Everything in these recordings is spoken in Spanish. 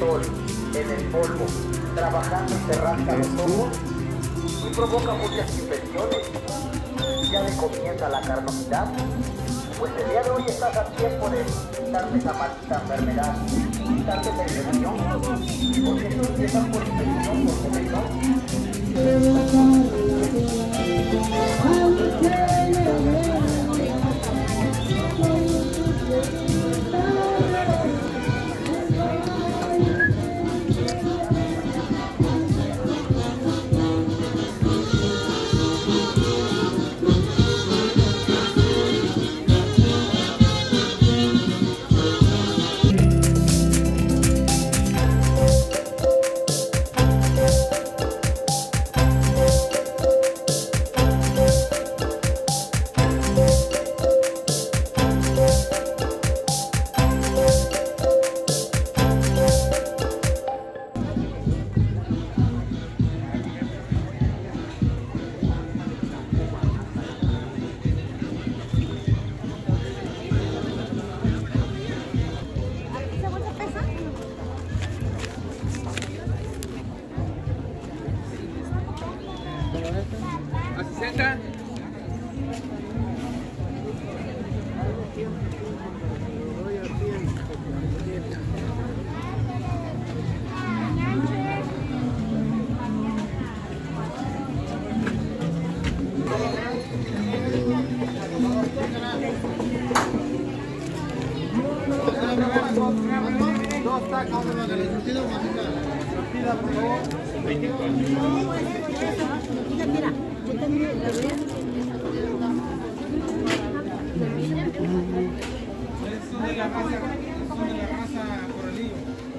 sol, en el polvo, trabajando y te rasca los ojos y provoca muchas infecciones. Ya le comienza la carnosidad. Pues el día de hoy estás a tiempo de quitarte esa maldita enfermedad, quitarte esa infección, porque esto empieza por infección, por comezón. ¿A 60? Dos tacos de surtido, mamita. Surtida, por favor. Mira, yo también la veo. Son de la raza coralillo.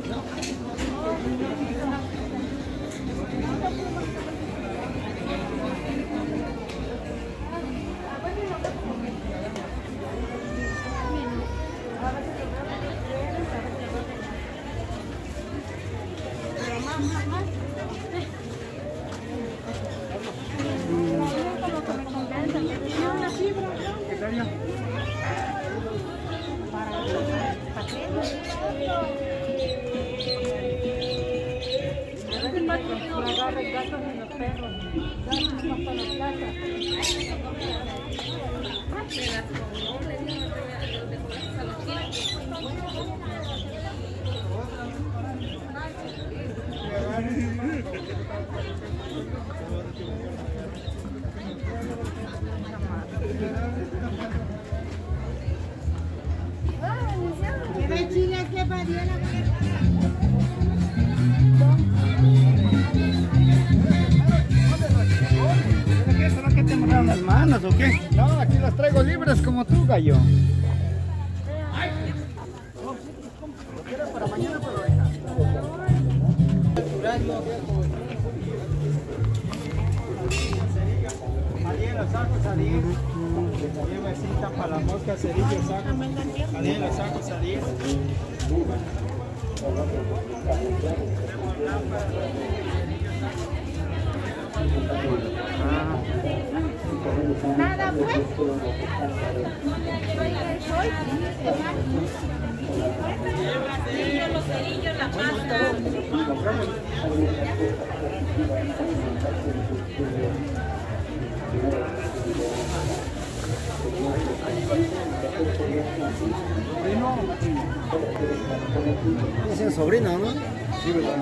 Las manos o qué? No, aquí las traigo libres como tú, gallo. Lo quiero para mañana, pero deja. Ariel, los sacos, Ariel. Ariel, besita para la mosca, cerillo, saco. Ariel, los sacos, Ariel. Nada, pues. Los cerillos, la pasta. Es el sobrino, ¿no? Sí, ¿verdad?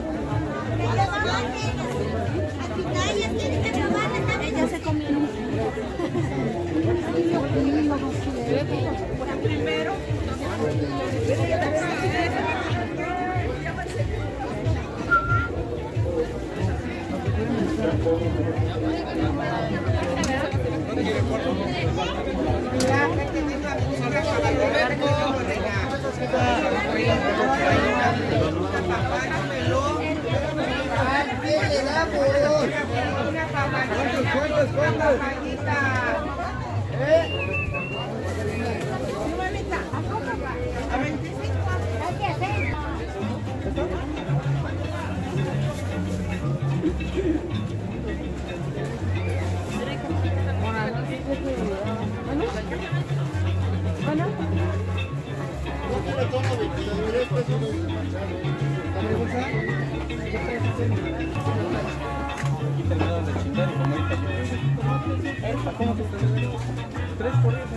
Ella se comió. Primero. Yo le tomo 23 pesos. Aquí terminaron de chingar y como ahorita yo... ¿Cómo que está? 3 por eso.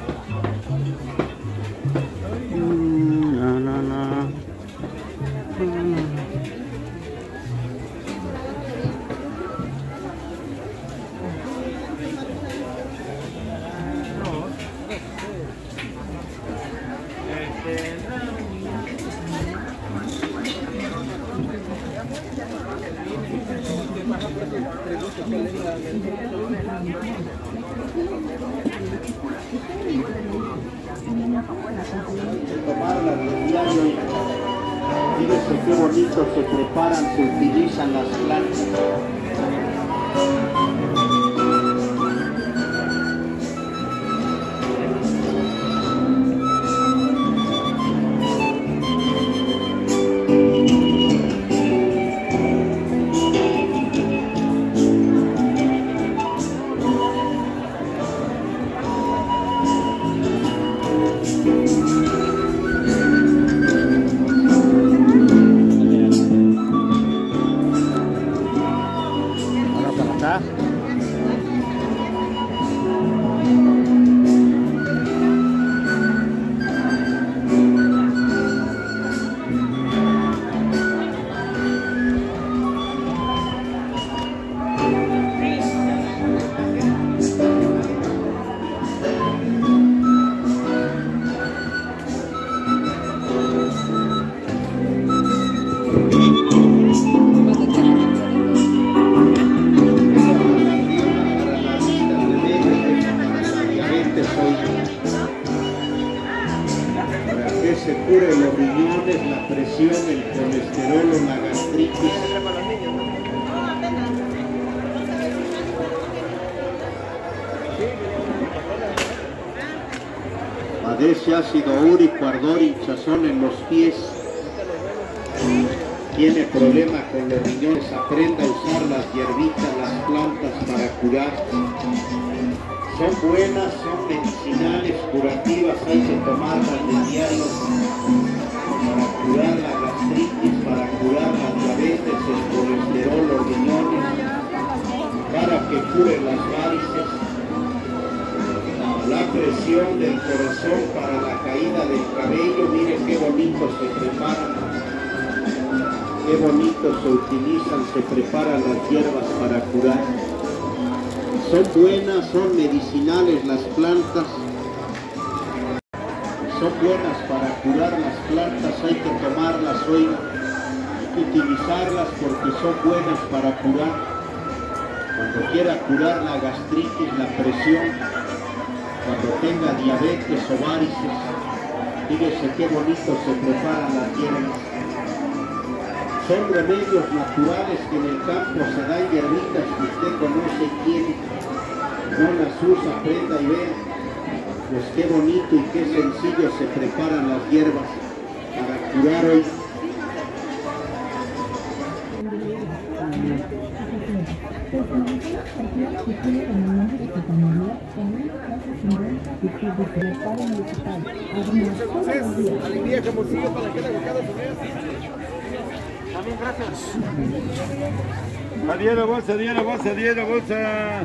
Tomarlas de diario y fíjense qué bonito se preparan, se utilizan las plantas. Se cure los riñones, la presión, el colesterol o la gastritis. Padece ácido úrico, ardor, hinchazón en los pies. Tiene problema con los riñones, aprenda a usar las hierbitas, las plantas para curar. Son buenas, son medicinales, curativas, hay que tomarlas de diario para curar la gastritis, para curar la diabetes, el colesterol, los riñones, para que cure las varices, la presión del corazón, para la caída del cabello. Miren qué bonito se preparan, qué bonito se utilizan, se preparan las hierbas para curar. Son buenas, son medicinales las plantas, son buenas para curar las plantas, hay que tomarlas hoy, hay que utilizarlas porque son buenas para curar. Cuando quiera curar la gastritis, la presión, cuando tenga diabetes o varices, fíjese qué bonito se preparan las hierbas. Son remedios naturales que en el campo se dan hierbitas que usted conoce y tiene. No las usa, aprenda y vea. Pues qué bonito y qué sencillo se preparan las hierbas para curar hoy. Adiós la bolsa, adiós la bolsa, adiós la bolsa.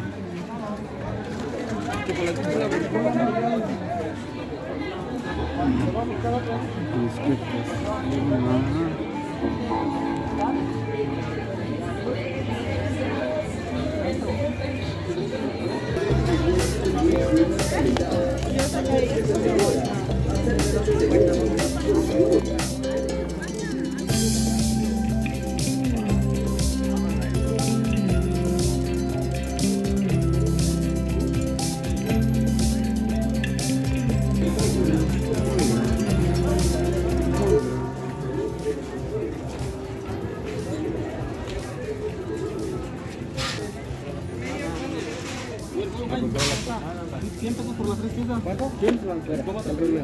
¿100 pesos por las 3 piezas? ¿Cuánto? 100 franceras. ¿Cómo te lo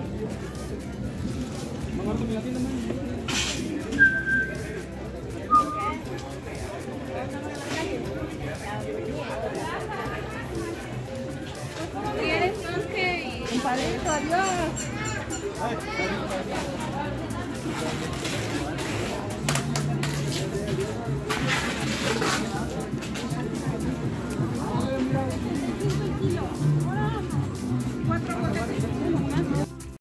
más barato que la tienda, ¿Quieres más que? Un palito, adiós.